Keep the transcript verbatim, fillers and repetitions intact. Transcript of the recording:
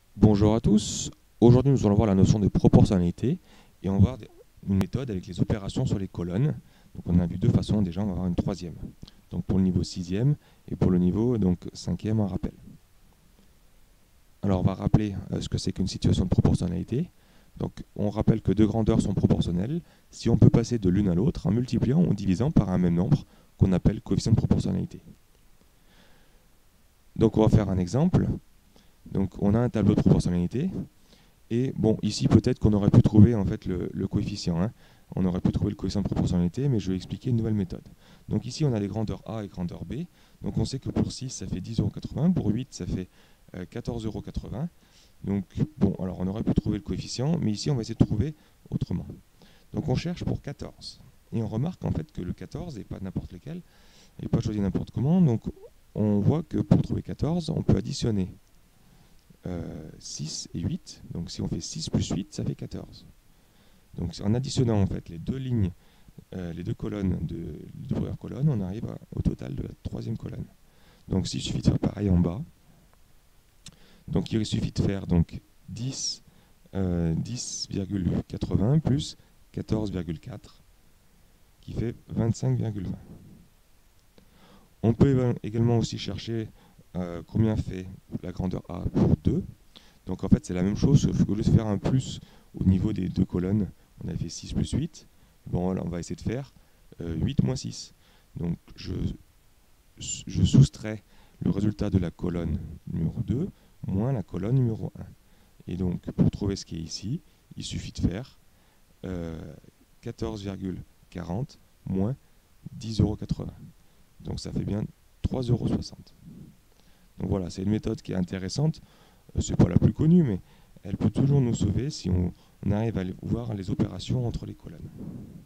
Bonjour à tous. Aujourd'hui, nous allons voir la notion de proportionnalité et on va voir une méthode avec les opérations sur les colonnes. Donc, on a vu deux façons. Déjà, on va voir une troisième. Donc, pour le niveau sixième et pour le niveau donc cinquième en rappel. Alors, on va rappeler euh, ce que c'est qu'une situation de proportionnalité. Donc, on rappelle que deux grandeurs sont proportionnelles si on peut passer de l'une à l'autre en multipliant ou divisant par un même nombre qu'on appelle coefficient de proportionnalité. Donc, on va faire un exemple. Donc, on a un tableau de proportionnalité. Et bon, ici, peut-être qu'on aurait pu trouver en fait le, le coefficient. Hein. On aurait pu trouver le coefficient de proportionnalité, mais je vais expliquer une nouvelle méthode. Donc ici, on a les grandeurs A et grandeur B. Donc on sait que pour six, ça fait dix euros quatre-vingts. Pour huit, ça fait euh, quatorze euros quatre-vingts. Donc bon, alors on aurait pu trouver le coefficient, mais ici, on va essayer de trouver autrement. Donc on cherche pour quatorze. Et on remarque en fait que le quatorze n'est pas n'importe lequel, il n'est pas choisi n'importe comment. Donc on voit que pour trouver quatorze, on peut additionner Euh, six et huit. Donc si on fait six plus huit, ça fait quatorze. Donc en additionnant en fait les deux lignes, euh, les deux colonnes de les deux premières colonnes, on arrive à, au total de la troisième colonne. Donc s'il suffit de faire pareil en bas. Donc il suffit de faire donc dix, euh, dix virgule quatre-vingts plus quatorze virgule quatre qui fait vingt-cinq virgule vingt. On peut également aussi chercher euh, combien fait la grandeur A pour deux. Donc en fait c'est la même chose, sauf qu'au lieu de faire un plus au niveau des deux colonnes, on avait fait six plus huit. Bon là on va essayer de faire euh, huit moins six. Donc je, je soustrais le résultat de la colonne numéro deux moins la colonne numéro un. Et donc pour trouver ce qui est ici, il suffit de faire euh, quatorze virgule quarante moins dix euros quatre-vingts. Donc ça fait bien trois euros soixante. Donc voilà, c'est une méthode qui est intéressante. Euh, c'est pas la plus connue, mais elle peut toujours nous sauver si on, on arrive à voir les opérations entre les colonnes.